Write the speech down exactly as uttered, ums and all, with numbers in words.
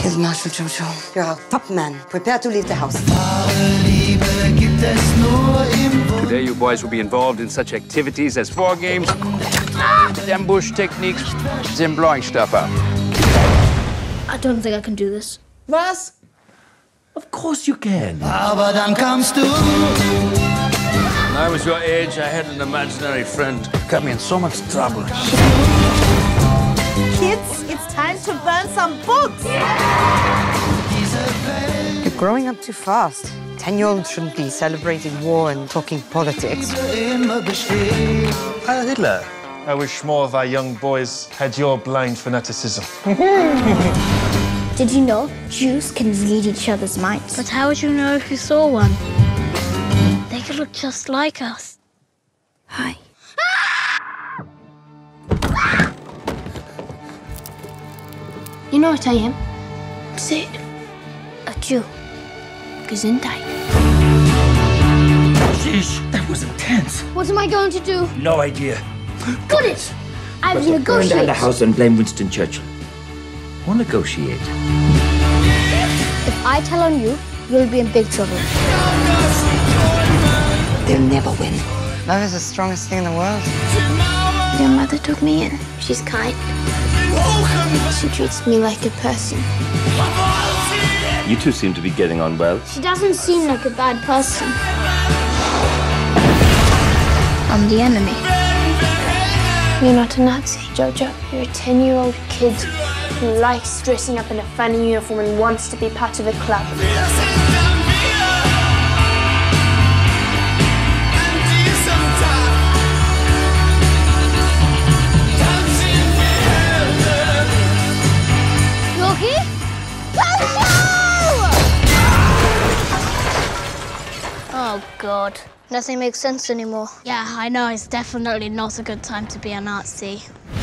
Field Marshal Jojo, you're our top man. Prepare to leave the house. Today you boys will be involved in such activities as war games, ambush techniques, and blowing stuff up. I don't think I can do this. Was? Of course you can. Aber dann kamst du. When I was your age, I had an imaginary friend. Got me in so much trouble. Kids, it's time to burn some books. You're growing up too fast. Ten-year-olds shouldn't be celebrating war and talking politics. Heil Hitler. I wish more of our young boys had your blind fanaticism. Did you know Jews can read each other's minds? But how would you know if you saw one? They could look just like us. Hi. You know what I am? Say it. A Jew. Gesundheit. Sheesh, that was intense. What am I going to do? No idea. Got it! I will Burn down negotiate. the house and blame Winston Churchill. Or negotiate. If I tell on you, you'll be in big trouble. They'll never win. Love is the strongest thing in the world. Your mother took me in. She's kind. She treats me like a person. You two seem to be getting on well. She doesn't seem like a bad person. I'm the enemy. You're not a Nazi, Jojo. You're a ten-year-old kid who likes dressing up in a funny uniform and wants to be part of a club. Yogi? Oh, God. Nothing makes sense anymore. Yeah, I know. It's definitely not a good time to be a Nazi.